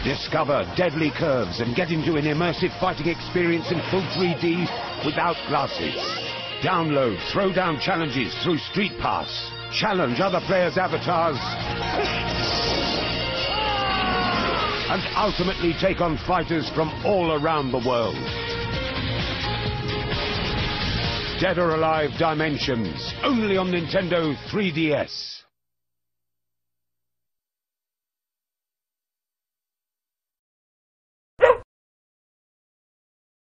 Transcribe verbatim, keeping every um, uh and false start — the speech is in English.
Discover deadly curves and get into an immersive fighting experience in full three D without glasses. Download throwdown challenges through Street Pass. Challenge other players' avatars. And ultimately take on fighters from all around the world. Dead or Alive Dimensions, only on Nintendo three D S.